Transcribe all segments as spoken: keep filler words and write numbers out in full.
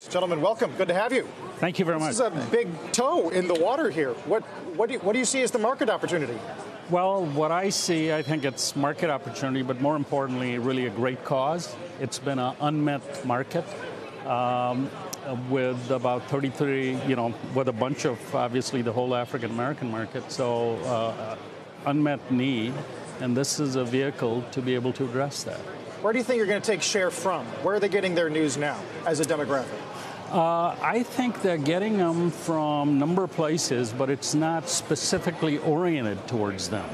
Gentlemen, welcome. Good to have you. Thank you very much. This is a big toe in the water here. What, what, do you, what do you see as the market opportunity? Well, what I see, I think it's market opportunity, but more importantly, really a great cause. It's been an unmet market um, with about thirty-three, you know, with a bunch of, obviously, the whole African American market. So uh, unmet need, and this is a vehicle to be able to address that. Where do you think you're going to take share from? Where are they getting their news now as a demographic? Uh, I think they're getting them from a number of places, but it's not specifically oriented towards them.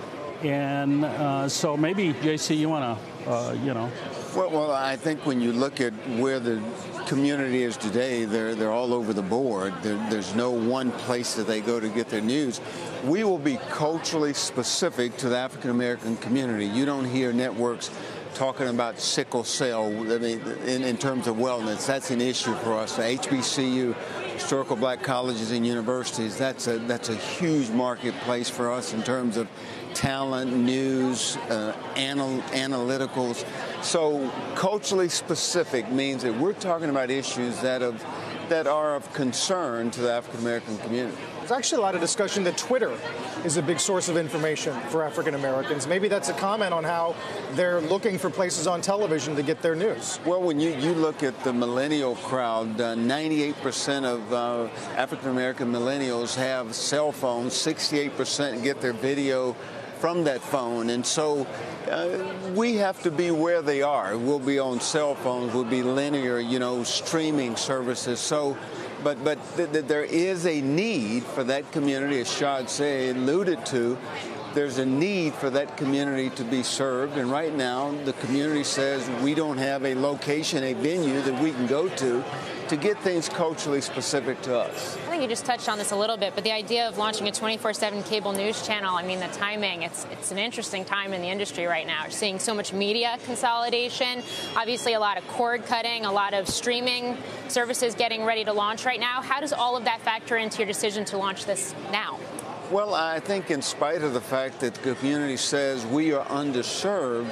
And uh, so maybe, J C, you want to, uh, you know. Well, well, I think when you look at where the community is today, they're, they're all over the board. There, there's no one place that they go to get their news. We will be culturally specific to the African American community. You don't hear networks talking about sickle cell, I mean, in, in terms of wellness. That's an issue for us. The H B C U, historical black colleges and universities, that's a, that's a huge marketplace for us in terms of talent, news, uh, anal analyticals. So culturally specific means that we're talking about issues that, have, that are of concern to the African American community. There's actually a lot of discussion that Twitter is a big source of information for African Americans. Maybe that's a comment on how they're looking for places on television to get their news. Well, when you, you look at the millennial crowd, uh, ninety-eight percent of uh, African American millennials have cell phones, sixty-eight percent get their video from that phone. And so uh, we have to be where they are. We'll be on cell phones, we'll be linear, you know, streaming services. So But, but th th there is a need for that community, as Shad said, alluded to. There's a need for that community to be served. And right now, the community says we don't have a location, a venue that we can go to to get things culturally specific to us. I think you just touched on this a little bit, but the idea of launching a twenty-four seven cable news channel, I mean, the timing, it's, it's an interesting time in the industry right now. We're seeing so much media consolidation, obviously a lot of cord cutting, a lot of streaming services getting ready to launch right now. How does all of that factor into your decision to launch this now? Well, I think in spite of the fact that the community says we are underserved,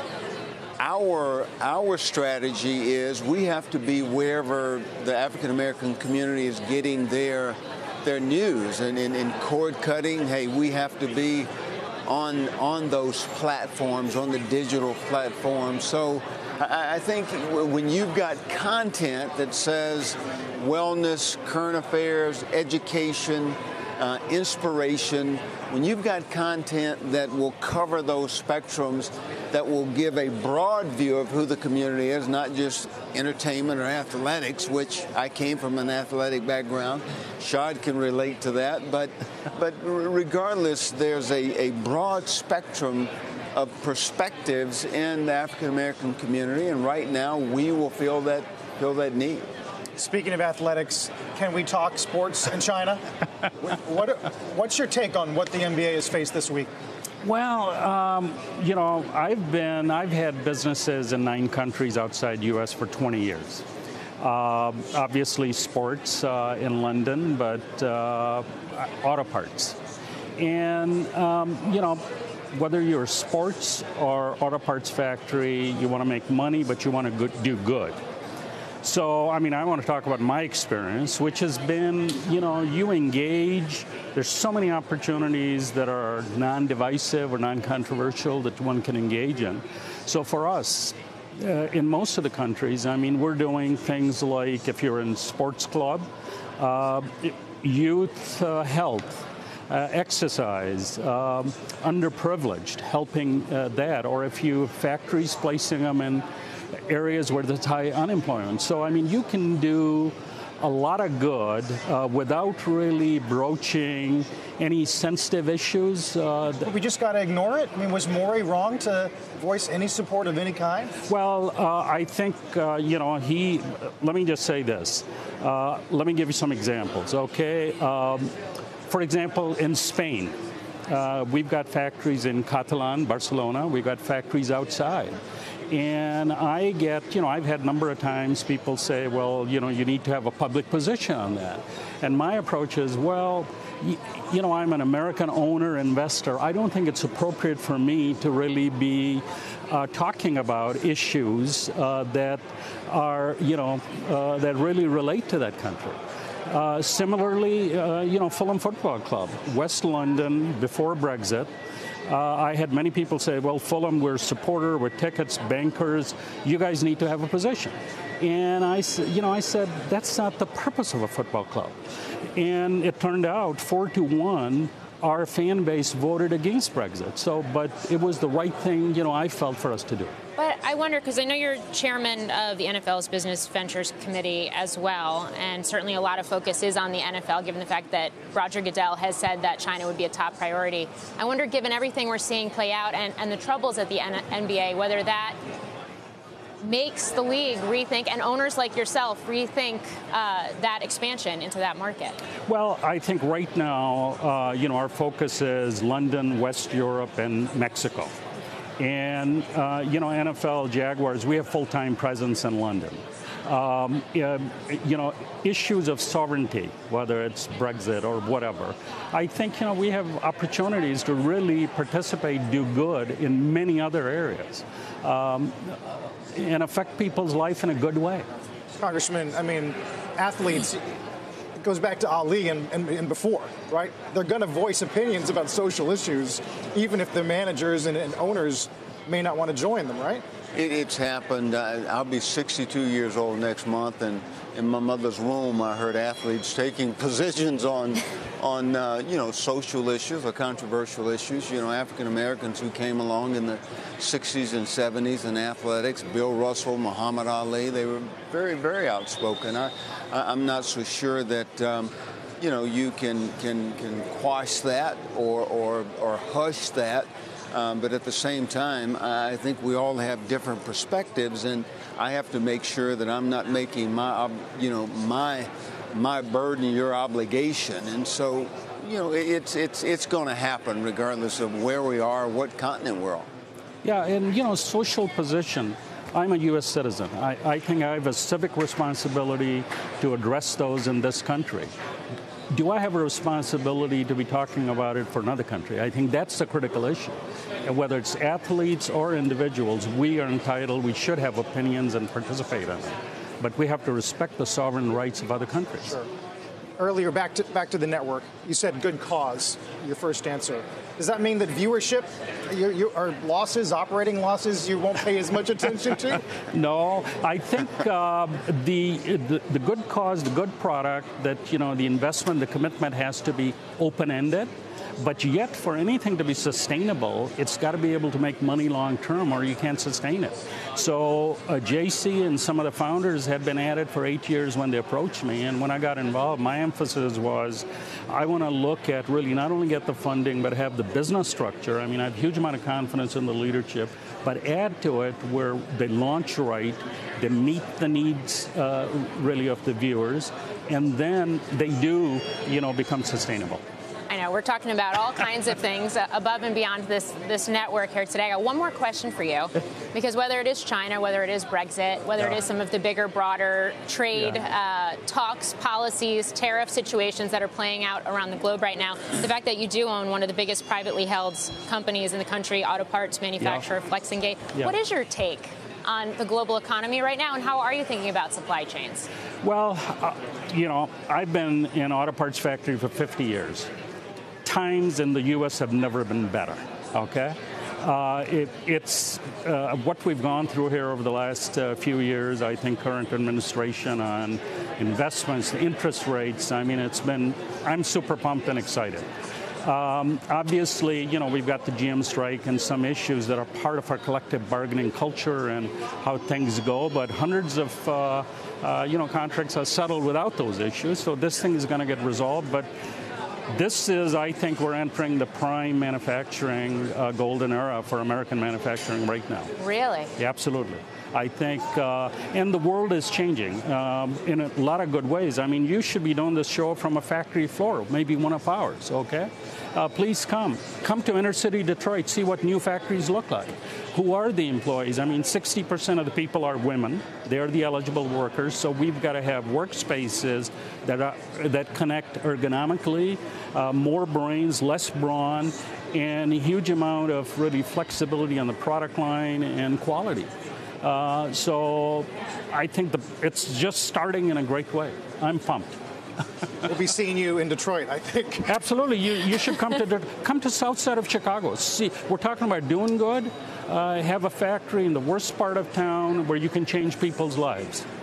Our, our strategy is we have to be wherever the African American community is getting their, their news. And in, in cord cutting, hey, we have to be on, on those platforms, on the digital platforms. So I, I think when you've got content that says wellness, current affairs, education, Uh, inspiration, when you've got content that will cover those spectrums, that will give a broad view of who the community is, not just entertainment or athletics, which I came from an athletic background. Shad can relate to that. But, but regardless, there's a, a broad spectrum of perspectives in the African American community, and right now we will feel that, feel that need. Speaking of athletics, can we talk sports in China? what, what's your take on what the N B A has faced this week? Well, um, you know, I've been, I've had businesses in nine countries outside U S for twenty years. Uh, obviously sports uh, in London, but uh, auto parts. And, um, you know, whether you're sports or auto parts factory, you want to make money, but you want to go- do good. So, I mean, I want to talk about my experience, which has been, you know, you engage. There's so many opportunities that are non-divisive or non-controversial that one can engage in. So for us, uh, in most of the countries, I mean, we're doing things like, if you're in sports club, uh, youth uh, health, uh, exercise, um, underprivileged, helping uh, that. Or if you factories, placing them in areas where there's high unemployment. So, I mean, you can do a lot of good uh, without really broaching any sensitive issues. Uh, we just got to ignore it? I mean, was Maury wrong to voice any support of any kind? Well, uh, I think, uh, you know, he, let me just say this. Uh, let me give you some examples, okay? Um, for example, in Spain, uh, we've got factories in Catalan, Barcelona. We've got factories outside. And I get, you know, I've had a number of times people say, well, you know, you need to have a public position on that. And my approach is, well, you, you know, I'm an American owner, investor. I don't think it's appropriate for me to really be uh, talking about issues uh, that are, you know, uh, that really relate to that country. Uh, similarly, uh, you know, Fulham Football Club, West London, before Brexit. Uh, I had many people say, well, Fulham, we're a supporter, we're tickets, bankers, you guys need to have a position. And I, you know, I said, that's not the purpose of a football club. And it turned out, four to one, our fan base voted against Brexit. So, but it was the right thing, you know, I felt for us to do. But I wonder, because I know you're chairman of the N F L's Business Ventures Committee as well, and certainly a lot of focus is on the N F L, given the fact that Roger Goodell has said that China would be a top priority. I wonder, given everything we're seeing play out and, and the troubles at the N B A, whether that makes the league rethink, and owners like yourself rethink uh, that expansion into that market? Well, I think right now, uh, you know, our focus is London, West Europe, and Mexico. And, uh, you know, N F L Jaguars, we have full-time presence in London. Um, you know, issues of sovereignty, whether it's Brexit or whatever, I think, you know, we have opportunities to really participate, do good in many other areas, um, and affect people's life in a good way. Congressman, I mean, athletes, it goes back to Ali and, and, and before, right? They're going to voice opinions about social issues, even if the managers and, and owners may not want to join them, right? It, it's happened. I, I'll be sixty-two years old next month, and in my mother's womb, I heard athletes taking positions on, on uh, you know, social issues or controversial issues. You know, African Americans who came along in the sixties and seventies in athletics, Bill Russell, Muhammad Ali, they were very, very outspoken. I, I, I'm not so sure that, um, you know, you can can can quash that or or or hush that. Um, but at the same time, I think we all have different perspectives, and I have to make sure that I'm not making my, you know, my my burden your obligation. And so, you know, it's it's it's going to happen regardless of where we are, what continent we're on. Yeah, and you know, social position. I'm a U S citizen. I, I think I have a civic responsibility to address those in this country. Do I have a responsibility to be talking about it for another country? I think that's the critical issue. And whether it's athletes or individuals, we are entitled, we should have opinions and participate in it. But we have to respect the sovereign rights of other countries. Sure. Earlier, back to back to the network, you said good cause, your first answer. Does that mean that viewership, you, you, are losses, operating losses, you won't pay as much attention to? No, I think uh, the, the the good cause, the good product, that, you know, the investment, the commitment has to be open-ended. But yet, for anything to be sustainable, it's got to be able to make money long term, or you can't sustain it. So uh, J C and some of the founders had been at it for eight years when they approached me, and when I got involved, my emphasis was I want to look at really not only get the funding, but have the business structure. I mean, I have a huge amount of confidence in the leadership, but add to it where they launch right, they meet the needs uh, really of the viewers, and then they do, you know, become sustainable. I know, we're talking about all kinds of things uh, above and beyond this, this network here today. I got one more question for you, because whether it is China, whether it is Brexit, whether yeah. it is some of the bigger, broader trade yeah. uh, talks, policies, tariff situations that are playing out around the globe right now, the fact that you do own one of the biggest privately held companies in the country, auto parts manufacturer, yeah. Flexingate, yeah. what is your take on the global economy right now, and how are you thinking about supply chains? Well, uh, you know, I've been in auto parts factory for fifty years. Times in the U S have never been better, okay? Uh, it, it's uh, what we've gone through here over the last uh, few years. I think current administration on investments, interest rates, I mean, it's been, I'm super pumped and excited. Um, obviously, you know, we've got the G M strike and some issues that are part of our collective bargaining culture and how things go, but hundreds of, uh, uh, you know, contracts are settled without those issues, so this thing is going to get resolved. But this is, I think, we're entering the prime manufacturing uh, golden era for American manufacturing right now. Really? Yeah, absolutely. I think, uh, and the world is changing um, in a lot of good ways. I mean, you should be doing this show from a factory floor, maybe one of ours, okay? Uh, please come. Come to inner city Detroit, see what new factories look like. Who are the employees? I mean, sixty percent of the people are women. They're the eligible workers, so we've got to have workspaces that are, that connect ergonomically, uh, more brains, less brawn, and a huge amount of really flexibility on the product line and quality. Uh, so I think the, it's just starting in a great way. I'm pumped. We'll be seeing you in Detroit, I think. Absolutely. You, you should come to come to south side of Chicago. See, we're talking about doing good. Uh, have a factory in the worst part of town where you can change people's lives.